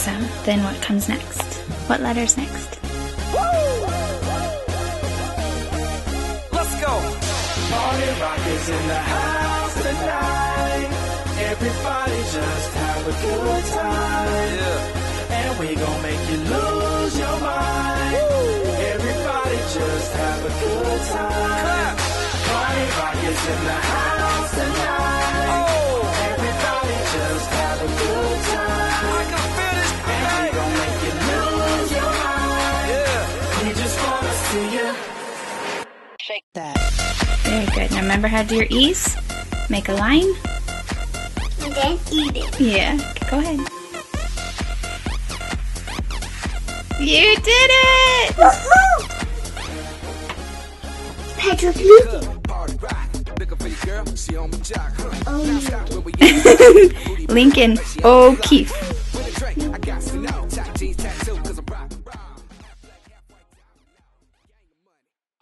Awesome. Then what comes next? What letter's next? Let's go. Party rock is in the house tonight. Everybody just have a good time. Yeah. And we gon' make you lose your mind. Everybody just have a good time. Party rock is in the house tonight. Everybody just have a good time. I can feel this. And we gon' make you lose your mind. Yeah. We just wanna see you shake that. Very good. Now remember how to do your E's? Make a line. And then eat it. Yeah. Go ahead. You did it! Woohoo! Patrick Luke. Lincoln O'Keefe.